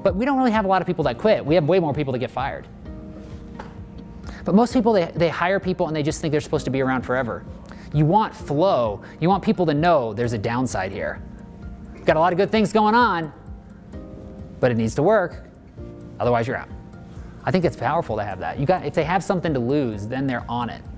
But we don't really have a lot of people that quit. We have way more people that get fired. But most people, they hire people and they just think they're supposed to be around forever. You want flow. You want people to know there's a downside here. You've got a lot of good things going on, but it needs to work. Otherwise, you're out. I think it's powerful to have that. If they have something to lose, then they're on it.